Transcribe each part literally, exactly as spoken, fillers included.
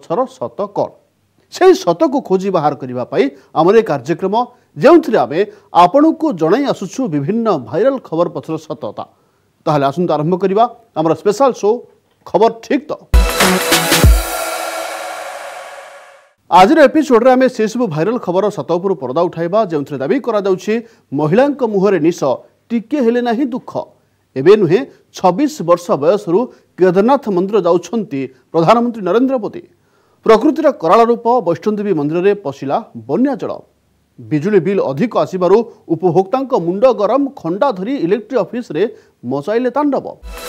पछर सत कौन से सत को खोजी बाहर करने आमर एक कार्यक्रम जो आम आपण को जन आसुचु विभिन्न भाइराल खबर पछर सतता ताहले आसंतु आरंभ करवा आमर स्पेशल शो खबर ठीक तो आज एपिसोड आम से सब भाइराल खबर सत उपर पर्दा उठाइबा जो दाबी करा महिला मुहरे निश टिके हेले नाही दुख एबे नुहे छब्बीस वर्ष बयस केदारनाथ मंदिर जाउछंती प्रधानमंत्री नरेंद्र मोदी प्रकृतिर कराल रूप वैष्णोदेवी मंदिर में पशिला बन्या जल बिजुली बिल अधिक आसबार उपभोक्ता मुंड गरम खंडा धरी इलेक्ट्रिक ऑफिस रे मचाइले तांडव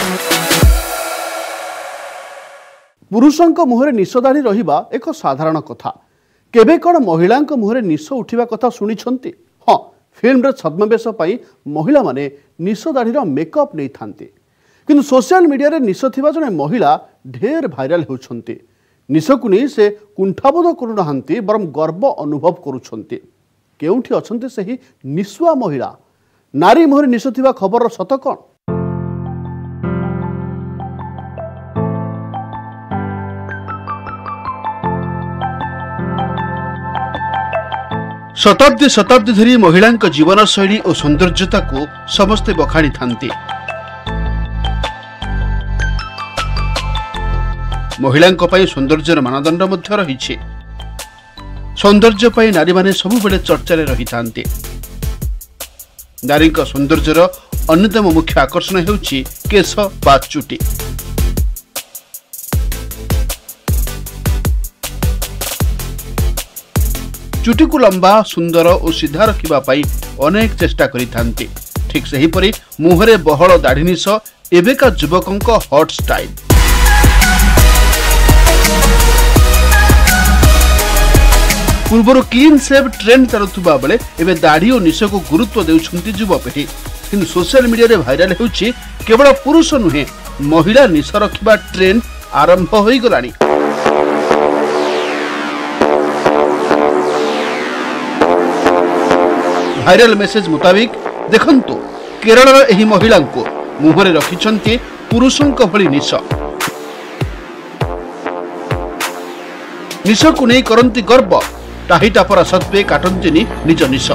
पुरुषों मुहरे निश दाढ़ी रहिबा एक साधारण कथा केबे कण महिला मुहरे निश उठिबा कथा सुनिछंती हाँ फिल्म रे छद्मवेश पाई महिला माने निश दाढ़ीर मेकअप नहीं थांती किंतु सोशल मीडिया रे निश थिबा जने महिला ढेर भाइराल होउछंती निश को नहीं से कुंठाबोध करूनाहांती बरम गर्व अनुभव करुछंती केउठी अछंती सही निस्वा महिला नारी मुहरे निश थिबा खबर सत कौन शताब्दी शताब्दी धरी महिला जीवन शैली और सौंदर्यता को समस्ते बखाणी थांती महिला सौंदर्यर मानदंड मध्य रही सौंदर्य पाई नारी माने सबु बेले चर्चा रही थांती नारी सौंदर्यर अन्यतम मुख्य आकर्षण हेउछि केश बा चुटी चुटी को लंबा सुंदर और सीधा रखिबा पाई अनेक चेष्टा करि थांती ठीक सही परि मुहरे बहल दाढ़ी निश एबेका युवकों हॉट स्टाइल पूर्वर क्लीन सेव ट्रेंड चलुवा बेले एबे दाढ़ी और निश को गुरुत्व देउछंती युवपीढ़ी किंतु सोशल मीडिया रे भाइराल हेउछि केवल पुरुष नुहे महिला निश रखिबा ट्रेंड आरंभ होई गलानी भाइराल मेसेज मुताबिक देखंतु केरल एही महिला को मुहरे रखिछंती पुरुषों भली निश निश को नहीं करंती गर्व टाही टापरा सत्वे काटंतीनी निज निश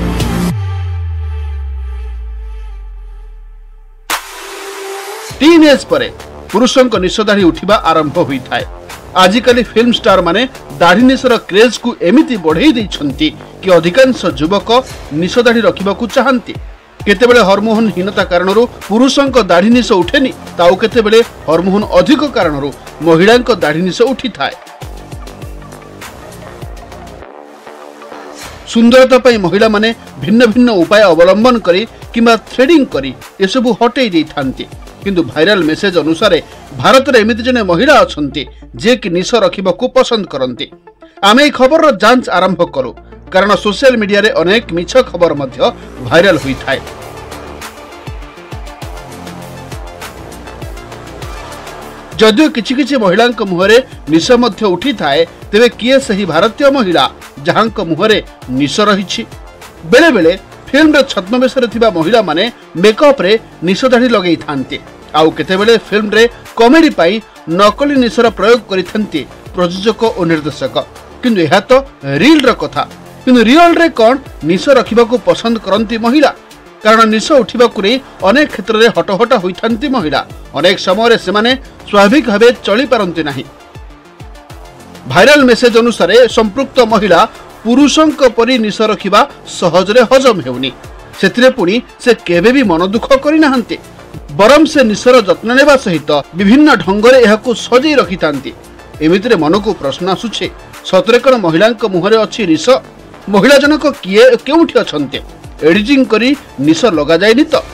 टीन एज परे पुरुषों निश दाढ़ी उठिबा आरंभ होई थाए आजिकाली फिल्म स्टार माने दाढ़ी निशर क्रेज को एमिति बढ़ाई देइछंती कि अधिकांश युवक निश दाढ़ी रखिबा को चाहंती केतेबेले हार्मोन हीनता कारणरू पुरुषों दाढ़ी निश उठेनी ताऊ केतेबेले हार्मोन अधिक कारणरू महिला दाढ़ी निश उठी थाए सुंदरता पाई महिला माने भिन्न भिन्न उपाय अवलंबन करी किंबा थ्रेडिंग करी एसबु हटई दे थांती किंतु भाइराल मेसेज अनुसार भारत में एमती जने महिला अछंती जे कि निश रखिबा को पसंद करंती आमे खबर जांच आरंभ करू कारण सोशल मीडिया रे अनेक मिछ खबर मध्य भाइराल होई थाए जदियो किछि किछि महिला मुहरे निश मध्य उठी थाए तेबे किए सही भारतीय महिला जहांक मुहरे निश रही बेले बेले फिल्म रे छद्मवेश थिबा महिला माने मेकअप रे निश दाढ़ी लगेई थांती आउ केतेबेले फिल्म रे कॉमेडी पाई नकली निशर प्रयोग करिथंती प्रयोजक और निर्देशक किंतु यह तो रियल र कथा किंतु रियल रे कोन निश रखिबा को पसंद करंती महिला कारण निश उठिबा को रे अनेक क्षेत्र रे हटहट होइथंती महिला अनेक समय रे से माने स्वाभाविक भाबे चली पारंती नाही भाइराल मेसेज अनुसार संपृक्त महिला पुरुषों परी निश रखिबा सहजरे हजम हेउनी सेतिरे पुणी से केबे भी मन दुख करि नाहंती बरम से निशर जत्न नेबा सहित विभिन्न ढंगरे एहाकु सजई रखितांती एमितिरे मन को प्रश्न आसुछे सतरे कोन महिला मुहरे अछि निश महिला जनक किए केउठी अछंती एडिटिंग करी निश लगा जायनी तो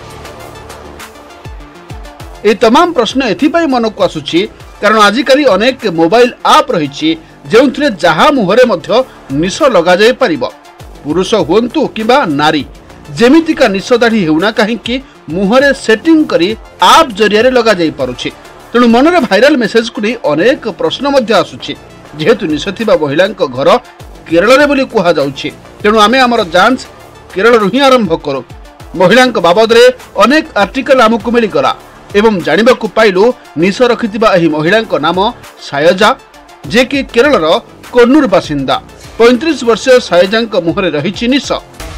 ए तमाम प्रश्न एथिपाई मन को आसुछि कारण आजिकाली अनेक मोबाइल आप रही जो जहा मुहरे मध्य निश लगा जाय परिबो पुरुष हुंतु किबा नारी जेमितिका निश दाढ़ी हेउना कहीं मुहरे सेटिंग करी आप जरिया रे लगा जाय पारुछि तेणु मनरे भाइराल मेसेज को नहीं अनेक प्रश्न मध्य आसुछि जेहेतु निश थिबा महिला घर केरल रे बोली कुहा जाउछि तेणु आमे हमर जांच केरल रु ही आरंभ करू महिला बाबद रे अनेक आर्टिकल आमको मिली गला एवं जानिबा को पाइलु निश रखिथिबा एही महिला नाम सायजा जे कि केरल कोन्नूर बासिंदा। पैंतीस वर्षीय सायजा मुहरे रही निश।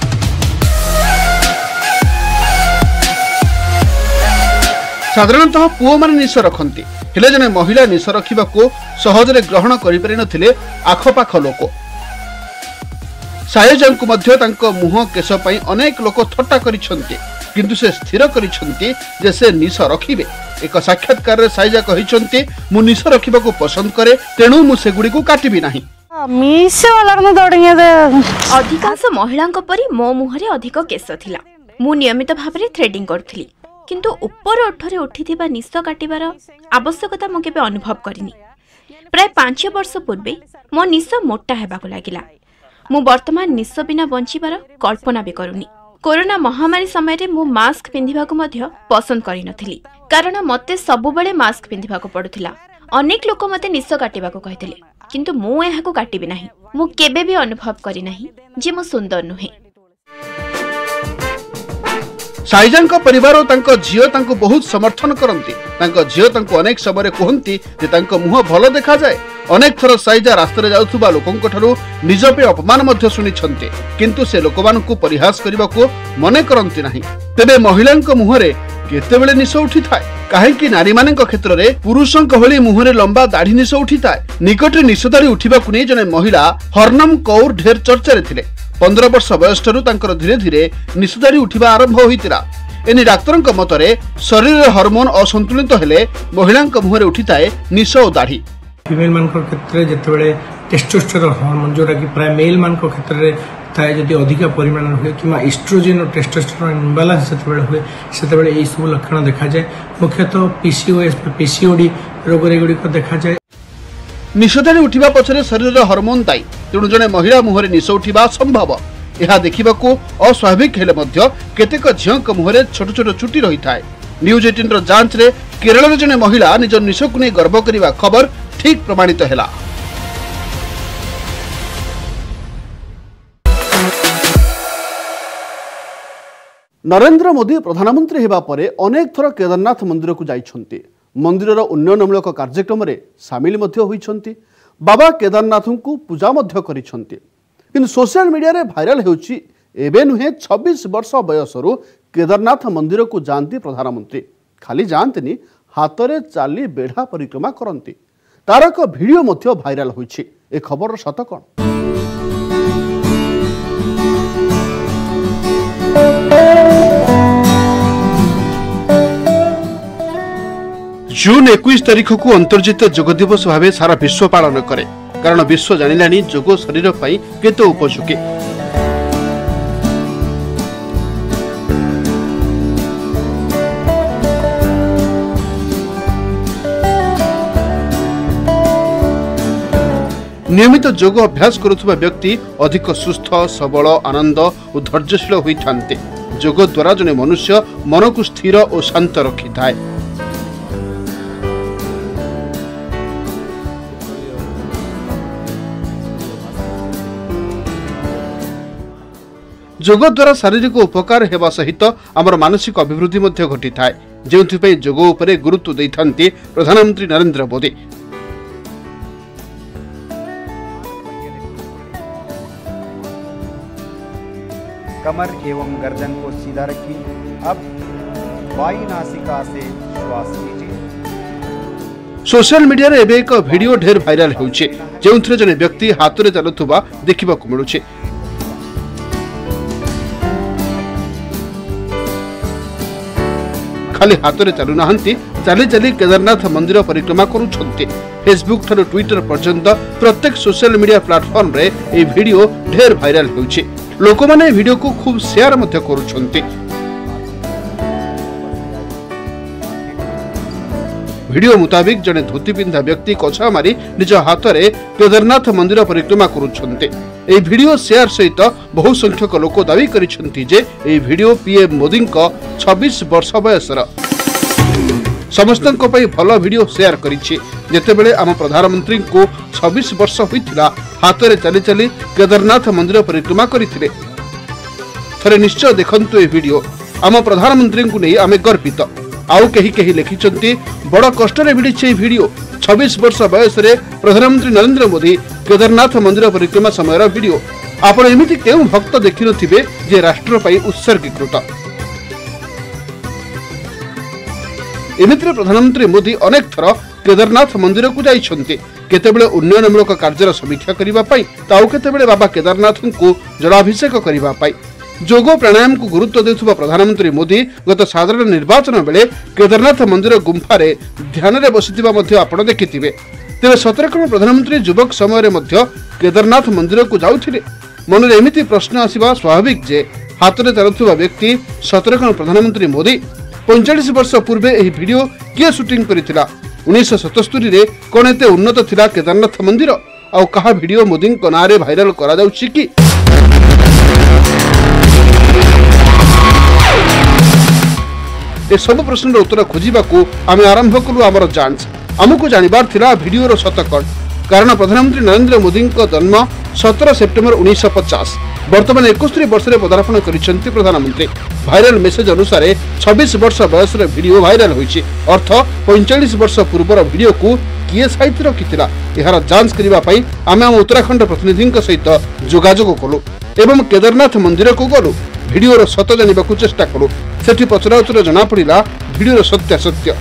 साधारणतः पुओ माने निश रखती, हेले जने महिला निश रखा सहजरे ग्रहण करें आखपाख लोक। सायजा मुह केश अनेक लोक थट्टा करिसेंती, किंतु से स्थिर करिसेंती जे से निश रखिबे। एक साक्षात्कार सायजा कहिसेंती मु निश रखिबा को पसंद करे, तेणु मु सेगुडी को काटिबी नाही। अधिकांश महिलांक परी मो मुहरे अधिक केश थिला। मु नियमित भाबरे थ्रेडिंग करथली, किंतु ऊपर ओठरे उठिथिबा निश काटिबार आवश्यकता मु केबे अनुभव करिनी। प्राय पांच वर्ष पूर्वे मो निश मोटा हेबाको लागिला। मु वर्तमान निश बिना बंचिबार कल्पना भी करूनी। कोरोना महामारी समय रे मु मास्क पिंधिबाको मध्य पसंद करि नथिली, कारण मते सबुबेले मास्क पिंधिबाको पडुथिला। अनेक लोक मते निश काटिबाको कहिथिले, किंतु मु एहाको काटिबे नाही। मु केबे भी अनुभव करि नाही जे मु सुंदर नुहे। सायजा परिवार और तांको झियो तांको बहुत समर्थन करती। तांको झियो तांको अनेक समय कहती जे तांको मुह भल देखा जाए। अनेक थर सायजा रास्ता जाउथुबा लोकंक ठारू निज पे अपमान मध्य सुनिछन्ते, किंतु से लोकमानकु परिहास करबाको मने करंती नाही। तेबे महिलांक मुहरे केतेबेले निश उठी थाए, काहेकि नारी मानक क्षेत्र में पुरुषंक भली मुहरे लंबा दाढ़ी निश उठी थाए। निकटे निश दाढ़ी उठिबाकु नै जने महिला हरनम कौर ढेर चर्चा रे थिले। पंद्रह वर्ष बयस ठारू तांकर धीरे धीरे निश दाढ़ी उठिबा आरंभ होइतिरा। एने डाक्तरंक मतरे शरीर हार्मोन असंतुलित हेले महिलांक मुहरे उठी थाए निश और दाढ़ी। फीमेल मान क्षेत्र में जितेबाला टेस्टोस्टेरोन हार्मोन जोटा कि प्राय मेल मान क्षेत्र में थाए जदि अधिक परिमाण हुए कि एस्ट्रोजेन और टेस्टोस्टेरोन इम्बालांस जितेबाला हुए से यही सब लक्षण देखा जाए। मुख्यतः पीसीओएस पीसीओडी रोग गुड़िक देखा जाए। निश दाढ़ी उठिबा पछरे शरीर हार्मोन दायी, तेणु जने महिला मुहरे निश उठिबा संभव। यह देखिबाकू अस्वाभाविक हेले मध्य केतेक झियोंक मुहरे छोट छोट चुटी रही थाए। न्यूज अठारह रो जांच रे केरल जने महिला निज निशकु नै गर्व करिबा खबर ठीक प्रमाणित हेला। नरेंद्र मोदी प्रधानमंत्री हेबा परे अनेक थर केदारनाथ मंदिर को जाइछन्ति। मंदिरर उन्नयनमूलक कार्यक्रम रे सामिल मध्य होइछन्ति। बाबा केदारनाथ को पूजा मध्य करिछन्ति। किंतु सोशल मीडिया रे भाइराल हेउछि एबे नुहे छब्बीस वर्ष बयसरु केदारनाथ मंदिर को जांती प्रधानमंत्री। खाली जांतनी हातरे चाली बेढ़ा परिक्रमा करंती। तार एक भिडियो मध्य भाइराल होइछि। ए खबर सत कोन? जून इक्कीस तारीख को अंतर्जातीय योग दिवस भाव सारा विश्व पालन करे, कारण विश्व जानिलानी योग शरीर पाई केते उपयोगी। नियमित योग अभ्यास करुवा व्यक्ति अधिक सुस्थ सबल आनंद और धैर्यशील होता। योग द्वारा जने मनुष्य मन को स्थिर और शांत रखी थाए। योग द्वारा शारीरिक उपकार हेबा सहित आमर मानसिक अभिवृद्धि मध्य घटी थाए, जेउथिपई योग उपरे गुरुत्व दैथांती प्रधानमंत्री नरेंद्र मोदी। कमर एवं गर्दन को सीधा रखिए। अब वायु नासिका से श्वास लीजिए। सोशल मीडिया रे एबे एक वीडियो ढेर वायरल होउछे, जेउथरे जने व्यक्ति हाथ रे चलुथुबा देखिबाकू मिलुछे। खाली हाथ रे चलु नाहंती, चली चली केदारनाथ मंदिर परिक्रमा करूछन्ते। फेसबुक ठारो ट्विटर पर्यंत प्रत्येक सोशल मीडिया प्लेटफॉर्म रे ए वीडियो ढेर वायरल होउछे। लोक माने वीडियो को खूब शेयर मध्य करूछन्ते। वीडियो मुताबिक जने धोती पिंधा व्यक्ति कछा मारी निज हाथ रे केदारनाथ मंदिर परिक्रमा करूछन्ते। ए वीडियो शेयर सहित बहु संख्यक लोक दावी करिसन्ति जे ए वीडियो पीएम मोदी को छब्बीस वर्ष बयसर समस्तक पई भलो वीडियो शेयर करिछि। जेतेबेले आम प्रधानमंत्री को छब्बीस वर्ष होइतिला हाथ रे चली चली केदारनाथ मंदिर परिक्रमा करिथिले। थरे निश्चय देखंतु ए वीडियो। आम प्रधानमंत्री को नै आमे गर्वित। आउ कहीं कहीं लिखिं बड़ कष्ट मिली भिड छब्बीस वर्ष बयस प्रधानमंत्री नरेंद्र मोदी केदारनाथ मंदिर परिक्रमा समय भिड आपण एमती क्यों भक्त देखि नथिबे जे राष्ट्र पई उत्सर्गीकृत। एमितिरे प्रधानमंत्री मोदी अनेक थर केदारनाथ मंदिर को जाइछन्ति केतेबेले उन्नयनमूलक कार्यर समीक्षा करिबा पई ताउ केतेबेले बाबा केदारनाथ को जलाभिषेक करिबा पई जोग प्राणायाम को गुरुत्व देथुबा प्रधानमंत्री मोदी गत साधारण निर्वाचन बेले केदारनाथ मंदिर गुंफारे ध्यान रे बसिथिबा मध्ये आपण देखिथिबे। तेबे सतरकण प्रधानमंत्री युवक समय रे मध्ये केदारनाथ मंदिर को जाउथिले मन रे एमिति प्रश्न आसीबा स्वाभाविक जे हातरे चलुथुबा व्यक्ति सतरकण प्रधानमंत्री मोदी पैंतालीस वर्ष पूर्वे एही वीडियो किए शूटिंग करिथिला उन्नीस सतस्तरी रे कोन एते उन्नत थिला केदारनाथ मंदिर आ कहा वीडियो मोदी को नारे भाइराल करा जाउछि कि ए सब प्रश्न उत्तर खोजिबा को आमे आरंभ कलु आमर जांच आमको जानिबार थिला वीडियो शतकड़ कारण प्रधानमंत्री नरेंद्र मोदी जन्म सत्रह सेप्टेम्बर उन्नीस पचास वर्तमान इकहत्तर वर्ष पदार्पण करिसेंति प्रधानमंत्री भाइराल मेसेज अनुसार छब्बीस वर्ष बयस वीडियो भाइराल होइछि अर्थ पैंतालीस वर्ष पूर्वर वीडियो को किए साइट रखिथिला एहार जांच करिबा पई आमे हम उत्तराखंड प्रतिनिधि सहित जोगाजोग कलु एवं केदारनाथ मंदिर को गलु वीडियो सत जानिबा को चेष्टा कलु सेठी पचराउचर जना पड़िला वीडियो सत्यासत्य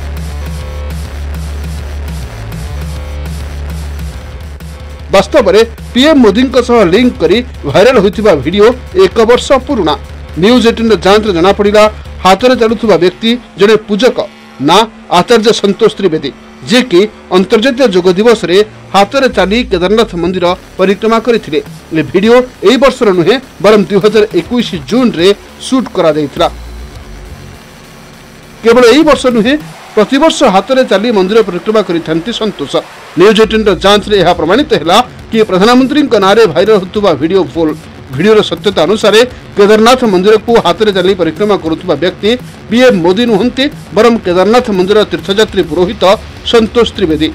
वास्तव में पीएम मोदी लिंक करी भाइराल होइथिबा वीडियो एक वर्ष पुराना न्यूज एटीन जांच जना पड़िला हाथ में चलुवा व्यक्ति जड़े पूजक ना आचार्य संतोष त्रिवेदी जे कि अंतर्जातीय योग दिवस रे हाथ में चली केदारनाथ मंदिर परिक्रमा करथिले ए वीडियो एई वर्ष नुहे बरम दुई हजार इक्कीस जून रे शूट करा दैथिला केवल एई वर्ष नुहे प्रतिवर्ष हाथ में चली मंदिर परिक्रमा करिथांती संतोष न्यूज एटीन जांच रे यह प्रमाणित हैला कि प्रधानमंत्री नारे भाइराल होतुबा वीडियो फुल वीडियो सत्यता अनुसार केदारनाथ मंदिर को हाथ में चली परिक्रमा करुवा व्यक्ति पीएम मोदी नुहंती बरम केदारनाथ मंदिर तीर्थयात्री पुरोहित संतोष त्रिवेदी।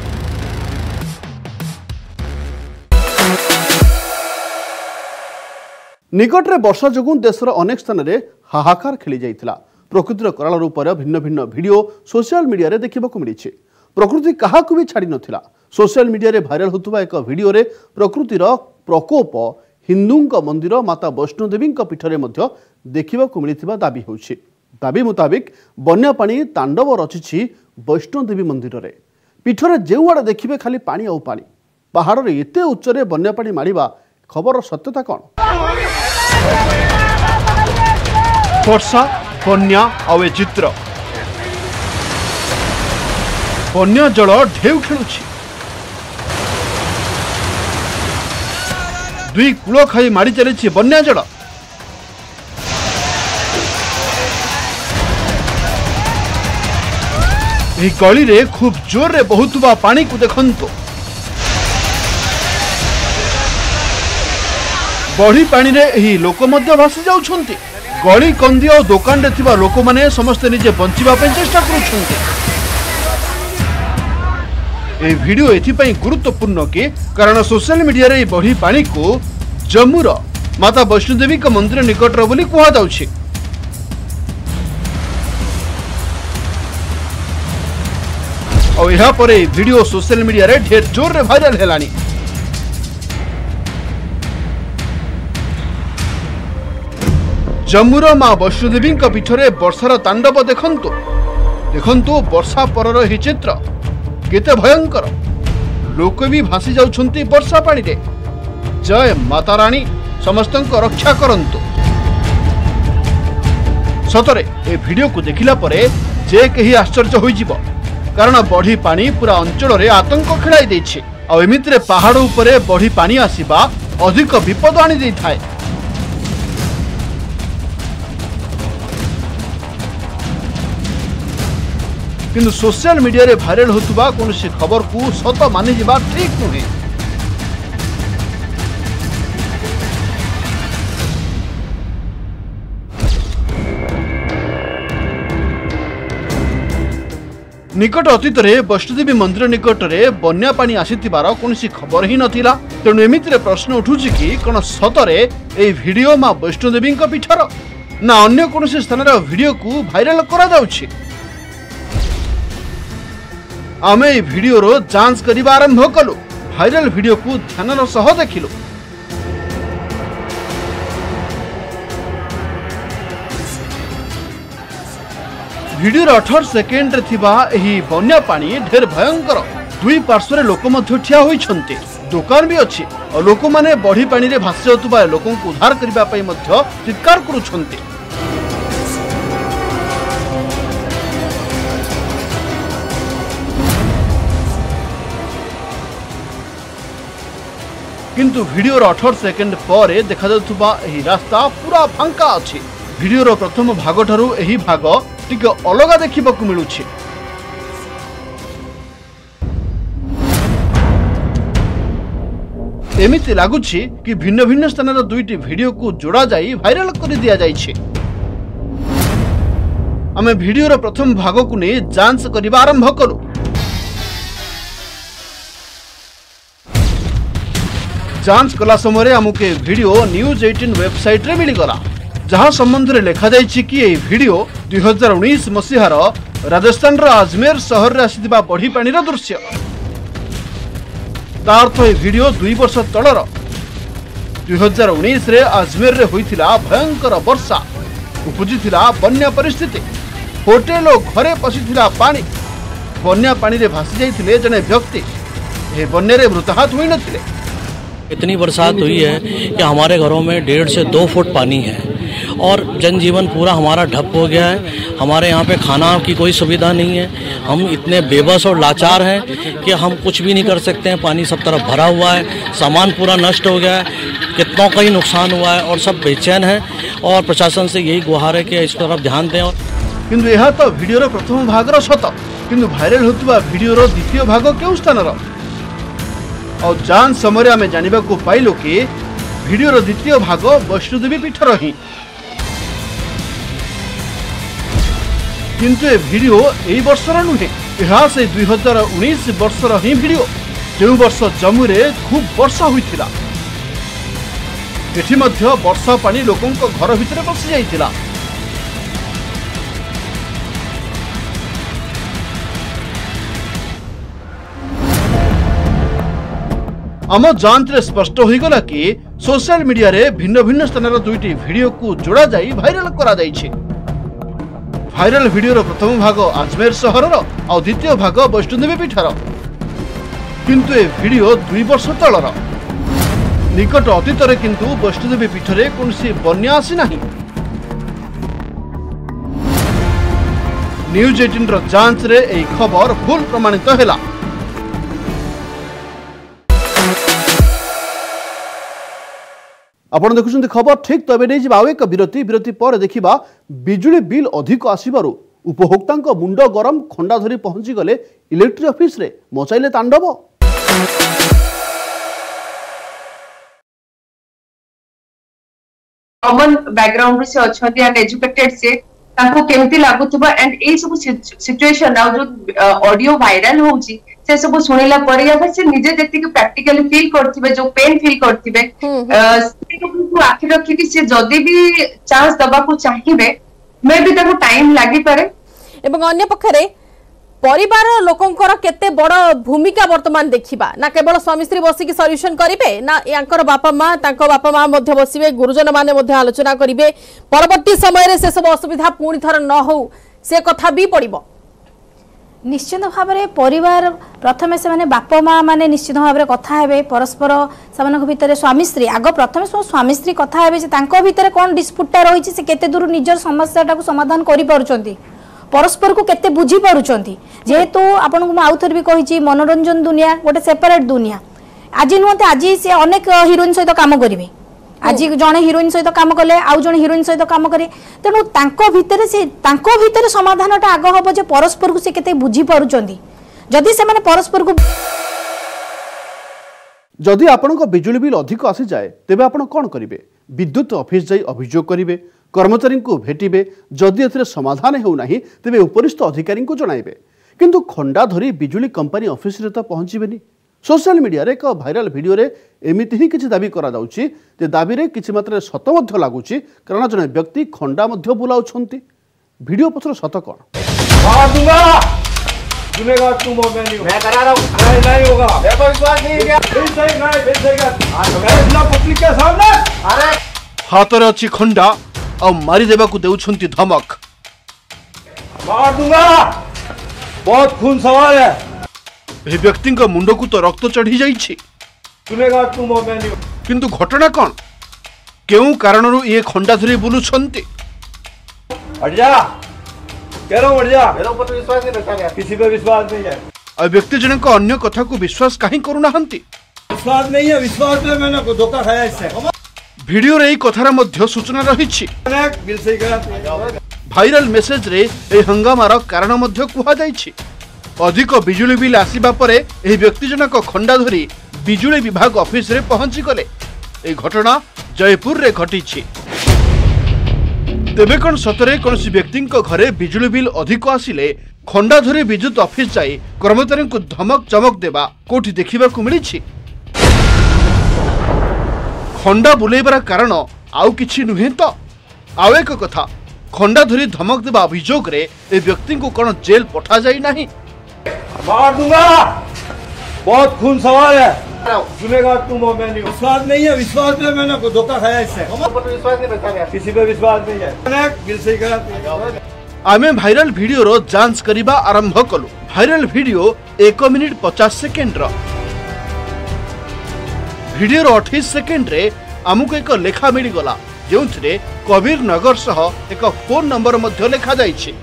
निकटरे वर्षा जोगुं देशर अनेक स्थान में हाहाकार खेली जाइथिला प्रकृतिर कराल रूपर भिन्न भिन्न वीडियो सोशल मीडिया रे देखिबाकू मिलिछि प्रकृति काहाकू भी छाड़ी नथिला सोशल मीडिया रे भाइराल होतुबा एक वीडियो रे प्रकृतिर प्रकोप हिंदू मंदिर माता वैष्णोदेवी पीठरे मध्य देखिबाकू मिलिथिबा दाबी होछि दाबी मुताबिक बन्या पानी तांडव रचिछि वैष्णोदेवी मंदिर रे पीठरे जेउ आड़े देखिबे खाली पानी आउ पानी पहाड़ रे एते उच्चरे बन्या पानी मारिबा खबर सत्यता कोन वर्षा बन्या आउ ए चित्र बन्या जल ढेउ खेलुछि दुई कूल खाई मारी चली बन्या जल गली रे खूब जोर रे बहुतुबा पानी को देखंतु बढ़ी पानी रे एही लोक मध्य भासी जाउछंती गली कंदी और दुकान रे थिबा लोक माने समस्त निजे बंचिबा पे चेष्टा करूछंती ए वीडियो एथिपाई गुरुत्वपूर्ण कि कारण सोशल मीडिया रे बढ़ी पानी को जम्मूर माता वैष्णोदेवी का मंदिर निकटर बोली कहा जाउछि और यह पर वीडियो सोशल मीडिया रे ढेर जोर रे भाइराल हेलानी जम्मूर मां वैष्णोदेवी पीठरे वर्षार तांडव देखंतु देखंतु वर्षा परर ही चित्र केते भयंकर लोक भी भासी जाउछंती वर्षा पानी रे जय माता रानी समस्त रक्षा करंतु सतरे ए वीडियो को देखिला परे जे कही आश्चर्य होई जिवो कारण बढ़ी पानी पूरा अंचल रे आतंक खेलाई देछि आ एमितिरे पहाड़ उपरे बढ़ी पानी आसीबा अधिक विपद आनी देई थाए किंतु सोशल मीडिया रे भाइराल होतुबा कोनोसी खबर को सत मानि जिबा ठीक नुहे निकट अतीत रे वैष्णोदेवी मंदिर निकट रे बन्या पानी आसीथिबार कोनोसी खबर ही नथिला तेणु एमितिरे प्रश्न उठुछि कि कोन सतरे ए वीडियो मा वैष्णोदेवी पीठर ना अन्य कोनोसी स्थान वीडियो को भाइराल करा जाउछि। आमे ए वीडियो रो जांच करिबा आरंभ कलु। भाइराल वीडियो को ध्यान सह देखिलु। वीडियो अठारह सेकेंड रे थिबा एही बन्या पानी ढेर भयंकर। दुई पार्श्व रे लोक मध्य ठिया होइछन्ते। दुकान भी अछि और लोक माने बढी पानी रे भासी जाउतबा लोकन को उद्धार करिबा पई मध्य चित्कार करूछन्ते। किंतु वीडियो अठारह सेकेंड पर देखा जाउतबा एही रास्ता पूरा फांका अछि। वीडियो रो प्रथम भाग ठारू एही भाग टिके अलगा देखिबाकू मिलुछि। एमिति लागुछि कि भिन्न भिन्न स्थान दुईटी वीडियो को जोड़ा जाई भाइराल कर दिया जाइछि। आमे वीडियो रो प्रथम भाग को नै जांच करिबा आरंभ करू। जांच कला समय आमुके वीडियो न्यूज अठारह वेबसाइट रे मिली गला। जहाँ संबंध में लिखा जाइछि कि यह वीडियो दुई हजार उन्नीस मसीहार राजस्थान अजमेर सहर में आसीथिबा बढी पानी दृश्य। तार अर्थ यह वीडियो दुई वर्ष तलर दुई हजार उन्नीस रे अजमेर रे होइथिला भयंकर वर्षा, उपजिथिला बन्या परिस्थिति। होटेल और घरे पशिथिला पानी। बन्या पानी रे भासी जाइथिले जने व्यक्ति। ए बन्या रे मृताहत होई नथिले। इतनी बरसात हुई है कि हमारे घरों में डेढ़ से दो फुट पानी है और जनजीवन पूरा हमारा ठप हो गया है। हमारे यहाँ पे खाना की कोई सुविधा नहीं है। हम इतने बेबस और लाचार हैं कि हम कुछ भी नहीं कर सकते हैं। पानी सब तरफ भरा हुआ है, सामान पूरा नष्ट हो गया है, कितनों का ही नुकसान हुआ है और सब बेचैन है। और प्रशासन से यही गुहार है कि इस तरफ ध्यान दें। किंतु यह तो वीडियो प्रथम भाग सत, किंतु भाइराल होता वीडियो द्वितीय भाग क्यों स्थान और जांच समय आम जानवा पाइलु कि वीडियो द्वितीय भाग वैष्णोदेवी पीठर ही। किंतु ए वीडियो यही वर्षर नुहे, यह से दुई हजार उन्नीस वर्षर ही वीडियो जो वर्ष जम्मू रे खूब वर्षा होइथिला। एठी मध्य वर्षा पानी लोकों को घर भितर पशि जाइथिला। आम जांच रे स्पष्ट हो गला कि सोशल मीडिया रे भिन्न भिन्न स्थान दुईटी वीडियो को जोड़ा जाई भाइराल करा जाइछि। भाइराल वीडियो प्रथम भाग अजमेर सहर और द्वितीय भाग वैष्णोदेवी पीठर। किंतु ए वीडियो दुई वर्ष तलर। निकट अतीत रे किंतु वैष्णोदेवी पीठरे कोनसी बन्या आसी नाही। न्यूज अठारह रो जांच रे एई खबर भूल प्रमाणित हैला। आपण देखुछन्ते खबर ठीक तबे नै जिबा एक विरति विरति पर देखिबा बिजुली बिल अधिक आसीबारु उपभोक्तांक मुंड गरम खंडा धरी पहुंची गले इलेक्ट्रिक ऑफिस रे मचाइले तांडव। कॉमन बैकग्राउंड से अछंती एंड एजुकेटेड से ताको केमती लागुतबा एंड ए सब सिचुएशन आ जो ऑडियो वायरल होउची से सब सुनिला परे या फिर से निजे जति के प्रैक्टिकली फील करथिबे जो पेन फील करथिबे से को आखि रखि कि से जदी भी चांस दबा को चाहिबे मे भी ताको टाइम लागि पारे। एवं अन्य पक्षरे परिवार लोकंकर केते बड़ भूमिका वर्तमान देखिबा ना केवल स्वामी स्त्री बसी की सॉल्यूशन करिवे ना यांकर बापा मां तांको बापा मां मध्ये बसिबे गुरुजन माने मध्ये आलोचना करिवे परवर्ती समय रे से सब असुविधा पूरी थर न हो से कथा भी पड़िबो। निश्चित भाव में परिवार प्रथमे से बापा माँ मैंने निश्चित भाव में कथा हे परस्पर से भितर स्वामी स्त्री आग प्रथम स्वामी स्त्री कथा हे भितर कौन डिस्प्यूटा रही से केते दूर निजर समस्या समाधान कर परस्पर को केते बुझी पारुचंती जेहेतु आपन को आउ थर भी कही मनोरंजन दुनिया गोटे सेपरेट दुनिया आज नुहते आज से अनेक हिरोइन सहित काम करेंगे आज जड़े हिरोइन सहित काम कले आउ जड़े हिरोइन सहित काम करे तेणु तांको भितर से तांको भितर समाधानटा आग हम जे परस्पर को से केते बुझी पारुचंती जदि से माने परस्पर को जदि आपण को बिजुली बिल अधिक आसी जाए तेबे आपण कोन करिवे विद्युत ऑफिस जाई अभियोग करिवे कर्मचारी को भेटिबे जदि एथरे समाधान हेउ नाही तेबे उपरिस्थ अधिकारी को जणाइबे किंतु खंडा धरी बिजुली कंपनी ऑफिस रे तो पहुंचीबेनी सोशल मीडिया रे एक भाइराल वीडियो रे एमिति ही किछि दाबी करा जाउछि जे दाबी रे किछि मात्रा सत मध्य लागुछि कारण जने व्यक्ति खंडा मध्य बुलाउछंती वीडियो पछर सत कोन मार दूंगा सुनेगा तुम मैं करा रहा हूं नहीं नहीं होगा मेरे को विश्वास नहीं है फिर सही नहीं फिर सही कर आज पब्लिक के सामने अरे हाथ रे अछि खंडा और मारी देबा को देउछंती धमक मार दूंगा बहुत खून सवाल है ए व्यक्ति का मुंड को तो रक्त चढ़ी जाइछि सुनेगा तुम किंतु घटना कौन केउ कारणरू ये खंडा धरी बुलुछंती हट जा कह रहा हूं हट जा मेरे ऊपर विश्वास नहीं रखा गया किसी पे विश्वास नहीं है आ व्यक्ति जन को अन्य कथा को विश्वास काहे करू नाहंती विश्वास नहीं है विश्वास पे मैंने को धोखा खाया इससे वीडियो रे कथार मध्य सूचना रहिछि बिल सही करा भाइराल मेसेज रे ए हंगामार कारण मध्य कुहा जाइछि अधिक बिजुली बिल आसीबा परे एही व्यक्ति जनक खंडा धरी बिजुली विभाग ऑफिस रे पहुंची गले ए घटना जयपुर रे घटिछि तेबे कोन सतरे कोनसी व्यक्ति घरे बिजुली बिल अधिक आसिले खंडा धरी विद्युत ऑफिस जाई कर्मचारी को धमक चमक देबा कोठी देखिबा को मिलिछि खंडा बुलेबार कारण आउ किछि नुहे तो आउ एक कथा खंडा धरी धमक देबा अभियोग रे ए व्यक्ति को कोन जेल पठा जाई नाही मार दूंगा बहुत खून सवाल है सुनेगा तुम विश्वास नहीं है विश्वास पे मैंने को धोखा खाया इससे विश्वास नहीं रखा गया किसी पे विश्वास नहीं है बिल सही करा आमे भाइराल वीडियो रो जांच करिबा आरंभ कलु भाइराल वीडियो एक मिनिट पचास सेकेंड रो वीडियो रो अठाईस सेकेंड रे आमुक एक लेखा मिली गला जेउथिरे कबीर नगर सह एक फोन नंबर मध्य लेखा जाइछि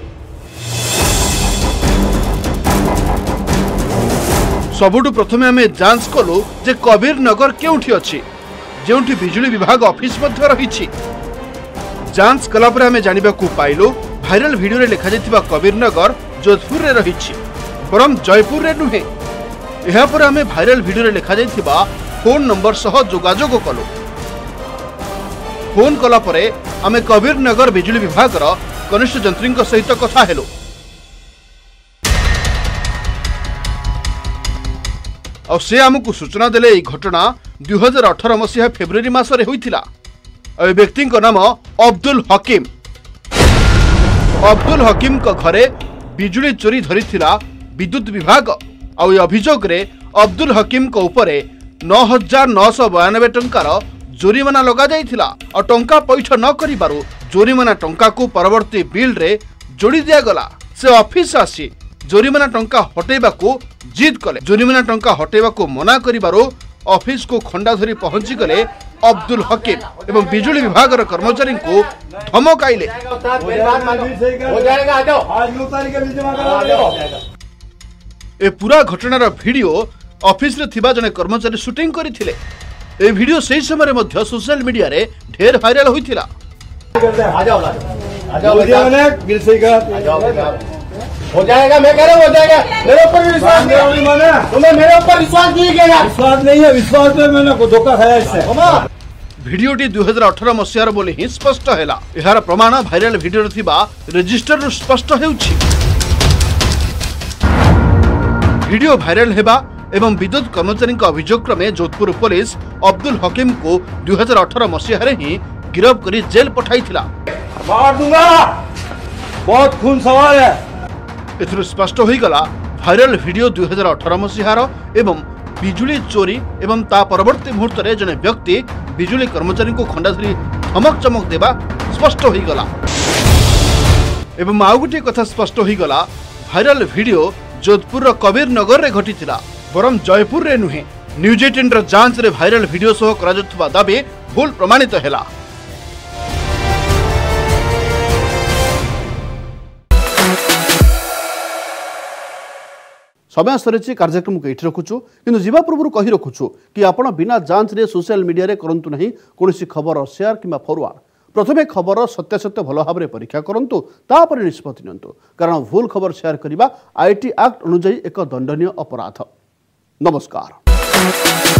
सबुठु प्रथमे आमे जांच कलु जे कबीर नगर केउठी अछि जेउठी बिजुली विभाग ऑफिस मध्य रहिछि जांच कला पर आमे जानिबा को पाइलो भाइराल वीडियो रे लेखा जायतिबा कबीर नगर जोधपुर रे रहिछि बरम जयपुर रे नुहे एहा पर आमे भाइराल वीडियो रे लेखा जायतिबा फोन नंबर सह जोगाजोग कलु फोन कला परे आमे कबीर नगर बिजुली विभाग रो कनिष्ठ जंत्री सहित कथा हेलो और से आमको सूचना देले ई घटना दुई हजार अठर मसीहा फेब्रुआरी मासरे होइथिला ए व्यक्ति नाम अब्दुल हकीम अब्दुल हकीम को घरे बिजुली चोरी धरिथिला विद्युत विभाग और अभियोग रे अब्दुल हकीम को ऊपर नौ हजार नौश बयानबे टंकार जोरिमाना लगा जाइथिला और टंका पैठ न करिबारु जोरिमाना टंका को परवर्ती बिल रे जोड़ी दिया गला से ऑफिस आसी जोरिमाना टंका हटेबा को जिद कले जोरिमाना टंका हटेबा को मना करिबारु ऑफिस को खंडा धरी पहुंची गले अब्दुल हकीम एवं बिजुली विभाग कर्मचारी को धमक आइले ए पूरा घटनार वीडियो ऑफिस रे थिबा जने कर्मचारी शूटिंग करथिले ए वीडियो सही समय मध्य सोशल मीडिया रे ढेर वायरल होइथिला हो जाएगा मैं कह रहा हूं हो जाएगा मेरे ऊपर विश्वास नहीं माने तुम्हें मेरे ऊपर विश्वास नहीं किया विश्वास नहीं है विश्वास पे मैंने को धोखा खाया इससे वीडियोटी दुई हजार अठर मसीहार बोली ही स्पष्ट हैला एहार प्रमाण भाइराल वीडियो रे थिबा रजिस्टर रु स्पष्ट हेउछि वीडियो भाइराल हेबा एवं विद्युत कर्मचारी अभियोग क्रमे जोधपुर पुलिस अब्दुल हकीम को दुई हजार अठर मसीहारे ही गिरफ्त करी जेल पठाइथिला मार दूंगा बहुत खून सवाल है एथुरु स्पष्ट होई गला भाइराल वीडियो दुई हजार अठर मसीहार एवं बिजुली चोरी एवं ता परवर्ती मुहूर्त रे जने व्यक्ति बिजुली कर्मचारी को खंडा धरी धमक चमक देबा स्पष्ट होई गला एवं आउ गोटे कथा स्पष्ट होई गला भाइराल वीडियो जोधपुर कबीर नगर रे घटिथिला बरम जयपुर रे नुहे न्यूज अठारह र जांच रे भाइराल वीडियो सह करा जथुवा दाबी भूल प्रमाणित हैला समय सरी कार्यक्रम को ये रखुचु कि जीवा पूर्व कही रखुचु कि आपण बिना जांच रे सोशल मीडिया रे करंतु नहीं कोनोसी खबर शेयर किंबा फॉरवर्ड प्रथमे खबर सत्यासत्य भल भाव परीक्षा करंतु तापर निष्पत्ति नियंतु कारण भूल खबर शेयर करबा आईटी एक्ट अनुसार एक दंडनीय अपराध। नमस्कार।